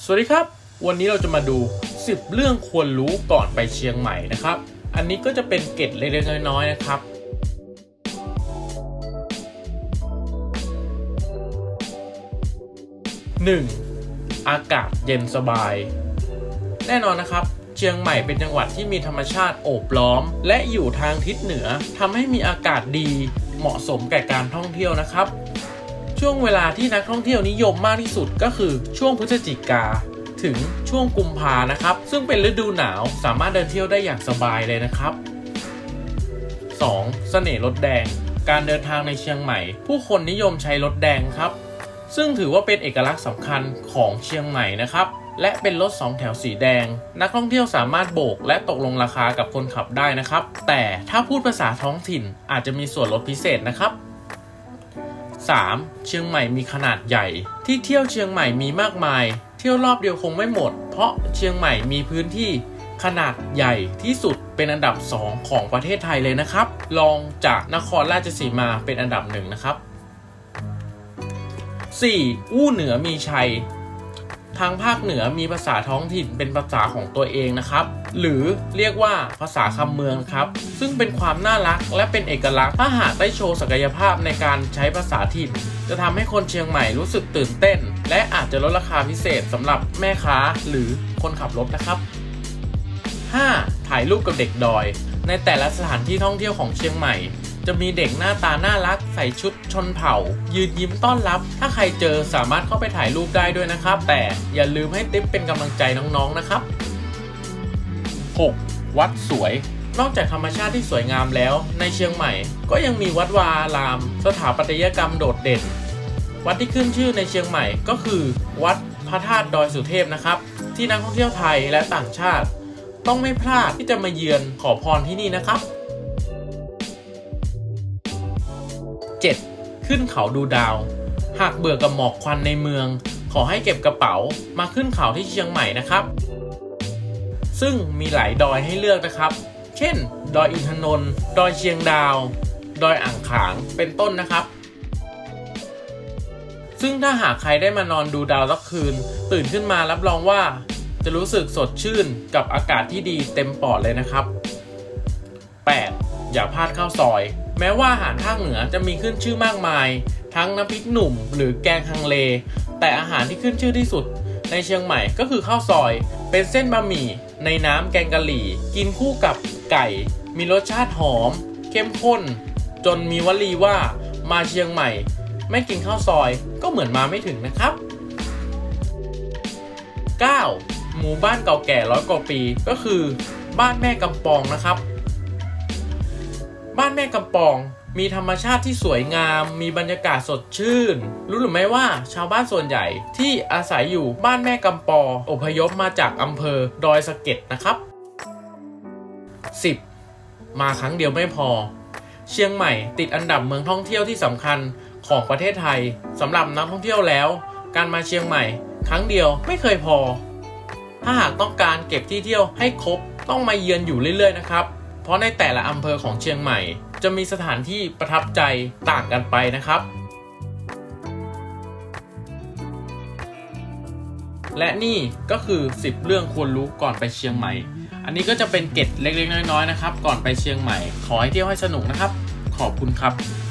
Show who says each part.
Speaker 1: วัสดีครับวันนี้เราจะมาดู10เรื่องควรรู้ก่อนไปเชียงใหม่นะครับอันนี้ก็จะเป็นเกร็ดเล็กๆน้อยๆนะครับ1. อากาศเย็นสบายแน่นอนนะครับเชียงใหม่เป็นจังหวัดที่มีธรรมชาติโอบล้อมและอยู่ทางทิศเหนือทำให้มีอากาศดีเหมาะสมแก่การท่องเที่ยวนะครับช่วงเวลาที่นักท่องเที่ยวนิยมมากที่สุดก็คือช่วงพฤศจิกาถึงช่วงกุมภานะครับซึ่งเป็นฤดูหนาวสามารถเดินเที่ยวได้อย่างสบายเลยนะครับ 2. เสน่ห์รถแดงการเดินทางในเชียงใหม่ผู้คนนิยมใช้รถแดงครับซึ่งถือว่าเป็นเอกลักษณ์สำคัญของเชียงใหม่นะครับและเป็นรถ2แถวสีแดงนักท่องเที่ยวสามารถโบกและตกลงราคากับคนขับได้นะครับแต่ถ้าพูดภาษาท้องถิ่นอาจจะมีส่วนลดพิเศษนะครับ 3. เชียงใหม่มีขนาดใหญ่ที่เที่ยวเชียงใหม่มีมากมายเที่ยวรอบเดียวคงไม่หมดเพราะเชียงใหม่มีพื้นที่ขนาดใหญ่ที่สุดเป็นอันดับ2ของประเทศไทยเลยนะครับรองจากนครราชสีมาเป็นอันดับ1นะครับ 4. อู้เหนือมีชัยทางภาคเหนือมีภาษาท้องถิ่นเป็นภาษาของตัวเองนะครับหรือเรียกว่าภาษาคำเมืองครับซึ่งเป็นความน่ารักและเป็นเอกลักษณ์ถ้าหากได้โชว์ศักยภาพในการใช้ภาษาถิ่นจะทำให้คนเชียงใหม่รู้สึกตื่นเต้นและอาจจะลดราคาพิเศษสำหรับแม่ค้าหรือคนขับรถนะครับ 5. ถ่ายรูปกับเด็กดอยในแต่ละสถานที่ท่องเที่ยวของเชียงใหม่จะมีเด็กหน้าตาน่ารักใส่ชุดชนเผ่ายืนยิ้มต้อนรับถ้าใครเจอสามารถเข้าไปถ่ายรูปได้ด้วยนะครับแต่อย่าลืมให้ติ๊ปเป็นกำลังใจน้องๆนะครับ 6. วัดสวยนอกจากธรรมชาติที่สวยงามแล้วในเชียงใหม่ก็ยังมีวัดวาอารามสถาปัตยกรรมโดดเด่นวัดที่ขึ้นชื่อในเชียงใหม่ก็คือวัดพระธาตุดอยสุเทพนะครับที่นักท่องเที่ยวไทยและต่างชาติต้องไม่พลาดที่จะมาเยือนขอพรที่นี่นะครับ 7. ขึ้นเขาดูดาวหากเบื่อกับหมอกควันในเมืองขอให้เก็บกระเป๋ามาขึ้นเขาที่เชียงใหม่นะครับซึ่งมีหลายดอยให้เลือกนะครับเช่นดอยอินทนนท์ดอยเชียงดาวดอยอ่างขางเป็นต้นนะครับซึ่งถ้าหากใครได้มานอนดูดาวสักคืนตื่นขึ้นมารับรองว่าจะรู้สึกสดชื่นกับอากาศที่ดีเต็มปอดเลยนะครับ 8. อย่าพลาดข้าวซอยแม้ว่าอาหารภาคเหนือจะมีขึ้นชื่อมากมายทั้งน้ำพริกหนุ่มหรือแกงฮังเลแต่อาหารที่ขึ้นชื่อที่สุดในเชียงใหม่ก็คือข้าวซอยเป็นเส้นบะหมี่ในน้ำแกงกะหรี่กินคู่กับไก่มีรสชาติหอมเข้มข้นจนมีวลีว่ามาเชียงใหม่ไม่กินข้าวซอยก็เหมือนมาไม่ถึงนะครับ 9. หมู่บ้านเก่าแก่100 กว่าปีก็คือบ้านแม่กำปองนะครับบ้านแม่กำปองมีธรรมชาติที่สวยงามมีบรรยากาศสดชื่นรู้หรือไม่ว่าชาวบ้านส่วนใหญ่ที่อาศัยอยู่บ้านแม่กำปองอพยพมาจากอำเภอดอยสะเก็ดนะครับ 10. มาครั้งเดียวไม่พอเชียงใหม่ติดอันดับเมืองท่องเที่ยวที่สำคัญของประเทศไทยสำหรับนักท่องเที่ยวแล้วการมาเชียงใหม่ครั้งเดียวไม่เคยพอถ้าหากต้องการเก็บที่เที่ยวให้ครบต้องมาเยือนอยู่เรื่อยๆนะครับเพราะในแต่ละอำเภอของเชียงใหม่จะมีสถานที่ประทับใจต่างกันไปนะครับและนี่ก็คือ10เรื่องควรรู้ก่อนไปเชียงใหม่อันนี้ก็จะเป็นเกร็ดเล็กๆน้อยๆนะครับก่อนไปเชียงใหม่ขอให้เที่ยวให้สนุกนะครับขอบคุณครับ